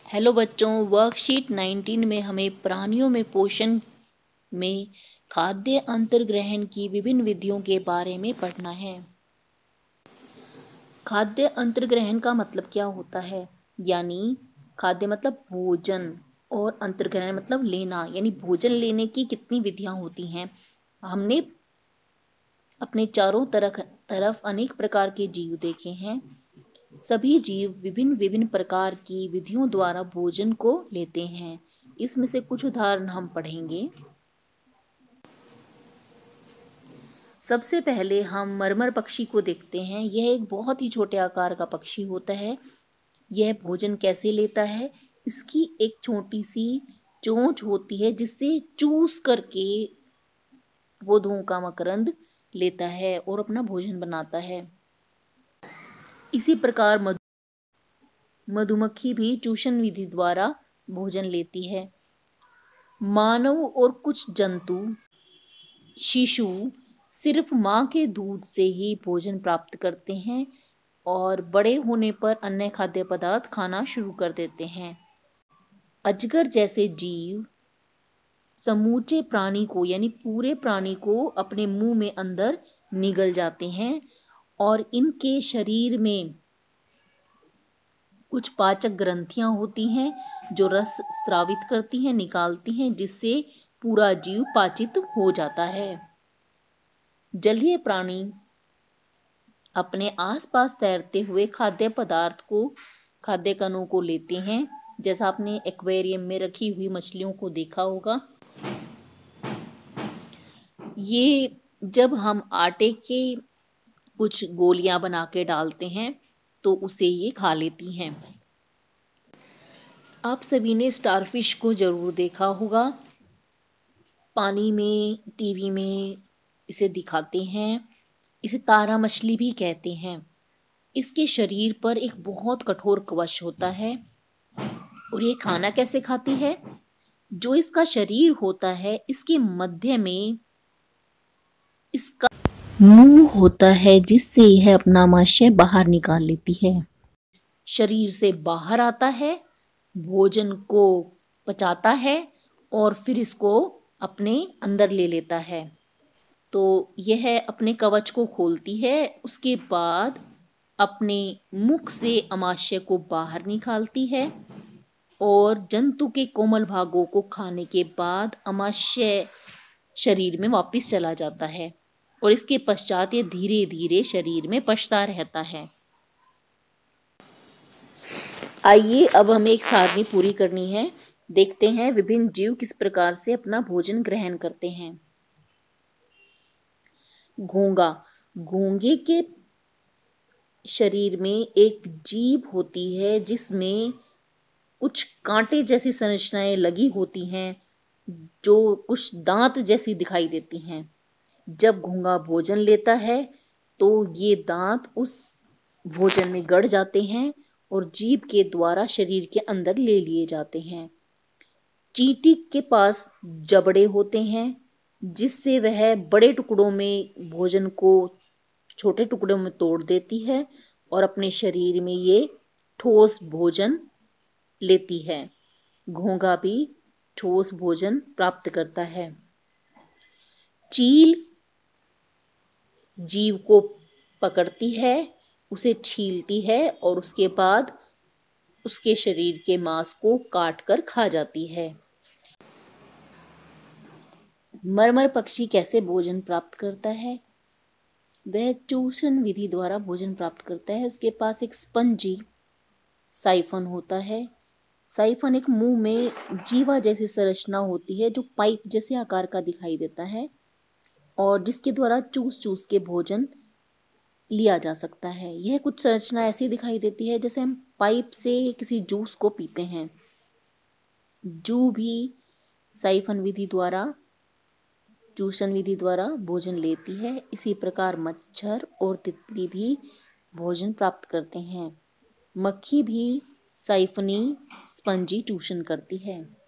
Hello बच्चों, worksheet 19 में हमें प्राणियों में पोषण में खाद्य अंतर्ग्रहण की विभिन्न विधियों के बारे में पढ़ना है। खाद्य अंतर्ग्रहण का मतलब क्या होता है? यानी खाद्य मतलब भोजन और अंतर्ग्रहण मतलब लेना, यानी भोजन लेने की कितनी विधियां होती हैं। हमने अपने चारों तरफ अनेक प्रकार के जीव देखे हैं। सभी जीव विभिन्न विभिन्न प्रकार की विधियों द्वारा भोजन को लेते हैं। इसमें से कुछ उदाहरण हम पढ़ेंगे। सबसे पहले हम मरमर पक्षी को देखते हैं। यह एक बहुत ही छोटे आकार का पक्षी होता है। यह भोजन कैसे लेता है? इसकी एक छोटी सी चोंच होती है जिससे चूस करके पौधों का मकरंद लेता है और अपना भोजन बनाता है। इसी प्रकार मधुमक्खी भी चूषण विधि द्वारा भोजन लेती है। मानव और कुछ जंतु शिशु सिर्फ मां के दूध से ही भोजन प्राप्त करते हैं और बड़े होने पर अन्य खाद्य पदार्थ खाना शुरू कर देते हैं। अजगर जैसे जीव समूचे प्राणी को यानी पूरे प्राणी को अपने मुंह में अंदर निगल जाते हैं और इनके शरीर में कुछ पाचक ग्रंथियां होती हैं जो रस स्रावित करती हैं, निकालती हैं, जिससे पूरा जीव पाचित हो जाता है। जलीय प्राणी अपने आसपास तैरते हुए खाद्य कणों को लेते हैं। जैसा आपने एक्वेरियम में रखी हुई मछलियों को देखा होगा। ये जब हम आटे के कुछ गोलियां बना के डालते हैं तो उसे ये खा लेती हैं। आप सभी ने स्टारफिश को जरूर देखा होगा। पानी में, टीवी में इसे दिखाते हैं। इसे तारा मछली भी कहते हैं। इसके शरीर पर एक बहुत कठोर कवच होता है। और ये खाना कैसे खाती है? जो इसका शरीर होता है, इसके मध्य में इसका मुंह होता है जिससे यह अपना आमाशय बाहर निकाल लेती है। शरीर से बाहर आता है, भोजन को पचाता है और फिर इसको अपने अंदर ले लेता है। तो यह अपने कवच को खोलती है, उसके बाद अपने मुख से आमाशय को बाहर निकालती है और जंतु के कोमल भागों को खाने के बाद आमाशय शरीर में वापस चला जाता है और इसके पश्चात ये धीरे धीरे शरीर में पचता रहता है। आइए अब हमें एक सारणी पूरी करनी है। देखते हैं विभिन्न जीव किस प्रकार से अपना भोजन ग्रहण करते हैं। घोंगा, घोंगे के शरीर में एक जीभ होती है जिसमें कुछ कांटे जैसी संरचनाएं लगी होती हैं जो कुछ दांत जैसी दिखाई देती हैं। जब घोंगा भोजन लेता है तो ये दांत उस भोजन में गड़ जाते हैं और जीभ के द्वारा शरीर के अंदर ले लिए जाते हैं। चींटी के पास जबड़े होते हैं जिससे वह बड़े टुकड़ों में भोजन को छोटे टुकड़ों में तोड़ देती है और अपने शरीर में ये ठोस भोजन लेती है। घोंघा भी ठोस भोजन प्राप्त करता है। चील जीव को पकड़ती है, उसे छीलती है और उसके बाद उसके शरीर के मांस को काट कर खा जाती है। मरमर पक्षी कैसे भोजन प्राप्त करता है? वह चूषण विधि द्वारा भोजन प्राप्त करता है। उसके पास एक स्पंजी साइफन होता है। साइफन एक मुंह में जीवा जैसी संरचना होती है जो पाइप जैसे आकार का दिखाई देता है और जिसके द्वारा चूस चूस के भोजन लिया जा सकता है। यह कुछ संरचना ऐसी दिखाई देती है जैसे हम पाइप से किसी जूस को पीते हैं। जू भी साइफन विधि द्वारा, चूषण विधि द्वारा भोजन लेती है। इसी प्रकार मच्छर और तितली भी भोजन प्राप्त करते हैं। मक्खी भी साइफनी स्पंजी चूषण करती है।